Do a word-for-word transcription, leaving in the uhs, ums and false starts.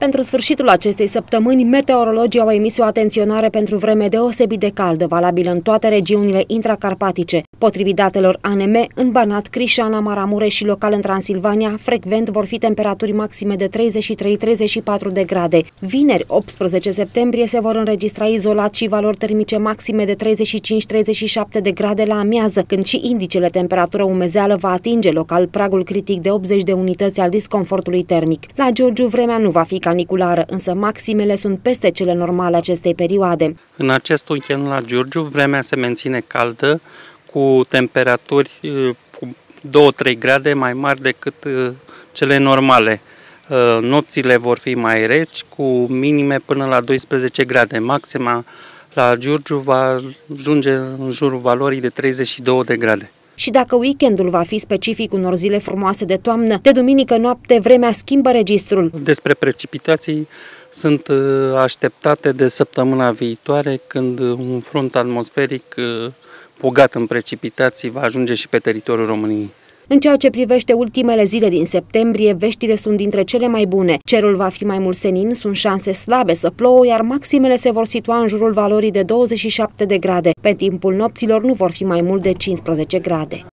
Pentru sfârșitul acestei săptămâni, meteorologii au emis o atenționare pentru vreme deosebit de caldă, valabilă în toate regiunile intracarpatice. Potrivit datelor A N M, în Banat, Crișana, Maramureș și local în Transilvania, frecvent vor fi temperaturi maxime de treizeci și trei - treizeci și patru de grade. Vineri, optsprezece septembrie, se vor înregistra izolat și valori termice maxime de treizeci și cinci - treizeci și șapte de grade la amiază, când și indicele temperatură-umezeală va atinge local pragul critic de optzeci de unități al disconfortului termic. La Giurgiu, vremea nu va fi caniculară, însă maximele sunt peste cele normale acestei perioade. În acest weekend la Giurgiu, vremea se menține caldă, cu temperaturi cu două - trei grade mai mari decât cele normale. Nopțile vor fi mai reci, cu minime până la doisprezece grade. Maxima la Giurgiu va ajunge în jurul valorii de treizeci și două de grade. Și dacă weekendul va fi specific unor zile frumoase de toamnă, de duminică noapte vremea schimbă registrul. Despre precipitații sunt așteptate de săptămâna viitoare, când un front atmosferic bogat în precipitații va ajunge și pe teritoriul României. În ceea ce privește ultimele zile din septembrie, veștile sunt dintre cele mai bune. Cerul va fi mai mult senin, sunt șanse slabe să plouă, iar maximele se vor situa în jurul valorii de douăzeci și șapte de grade. Pe timpul nopților nu vor fi mai mult de cincisprezece grade.